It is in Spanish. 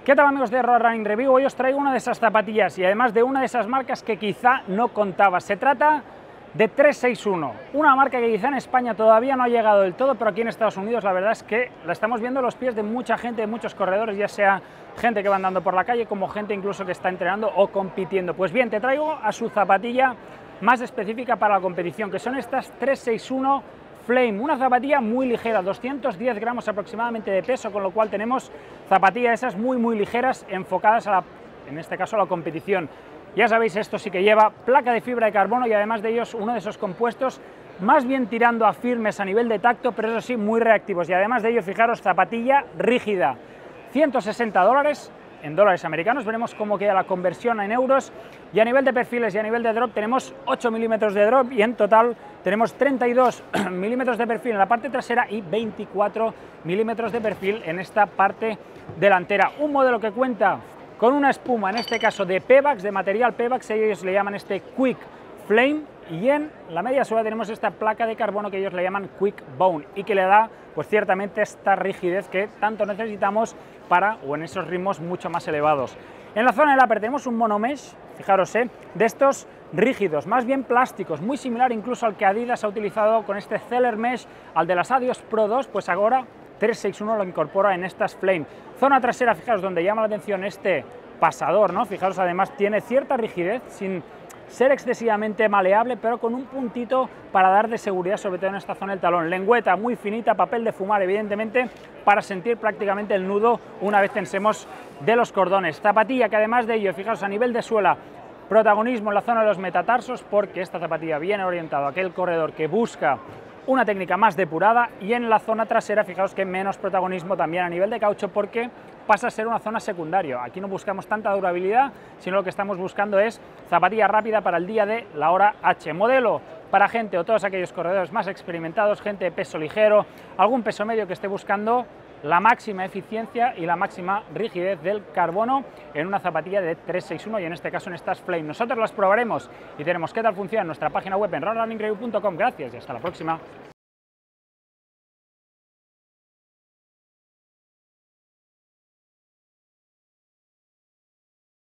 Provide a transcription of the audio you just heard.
¿Qué tal, amigos de Road Running Review? Hoy os traigo una de esas zapatillas y además de una de esas marcas que quizá no contaba. Se trata de 361, una marca que quizá en España todavía no ha llegado del todo, pero aquí en Estados Unidos la verdad es que la estamos viendo a los pies de mucha gente, de muchos corredores, ya sea gente que va andando por la calle como gente incluso que está entrenando o compitiendo. Pues bien, te traigo a su zapatilla más específica para la competición, que son estas 361 Flame, una zapatilla muy ligera, 210 gramos aproximadamente de peso, con lo cual tenemos zapatillas esas muy ligeras enfocadas a en este caso a la competición. Ya sabéis, esto sí que lleva placa de fibra de carbono y además de ellos uno de esos compuestos más bien tirando a firmes a nivel de tacto, pero eso sí muy reactivos, y además de ello, fijaros, zapatilla rígida, $160 en dólares americanos. Veremos cómo queda la conversión en euros, y a nivel de perfiles y a nivel de drop tenemos 8 milímetros de drop y en total tenemos 32 milímetros de perfil en la parte trasera y 24 milímetros de perfil en esta parte delantera. Un modelo que cuenta con una espuma, en este caso de Pebax, de material Pebax, ellos le llaman este Quick Flame, y en la media suela tenemos esta placa de carbono que ellos le llaman Quick Bone y que le da pues ciertamente esta rigidez que tanto necesitamos para o en esos ritmos mucho más elevados. En la zona del upper tenemos un monomesh, fijaros, de estos rígidos, más bien plásticos, muy similar incluso al que Adidas ha utilizado con este Zeller Mesh, al de las Adios Pro 2, pues ahora 361 lo incorpora en estas Flame. Zona trasera, fijaros, donde llama la atención este pasador, ¿no? Fijaros, además tiene cierta rigidez, sin ser excesivamente maleable, pero con un puntito para dar de seguridad, sobre todo en esta zona del talón. Lengüeta muy finita, papel de fumar, evidentemente, para sentir prácticamente el nudo una vez tensemos de los cordones. Zapatilla que además de ello, fijaros, a nivel de suela, protagonismo en la zona de los metatarsos, porque esta zapatilla viene orientada a aquel corredor que busca una técnica más depurada, y en la zona trasera, fijaos que menos protagonismo también a nivel de caucho, porque pasa a ser una zona secundaria. Aquí no buscamos tanta durabilidad, sino lo que estamos buscando es zapatilla rápida para el día de la hora H. Modelo para gente o todos aquellos corredores más experimentados, gente de peso ligero, algún peso medio que esté buscando la máxima eficiencia y la máxima rigidez del carbono en una zapatilla de 361 y en este caso en estas Flame. Nosotros las probaremos y veremos qué tal funciona en nuestra página web en roadrunningreview.com. Gracias y hasta la próxima.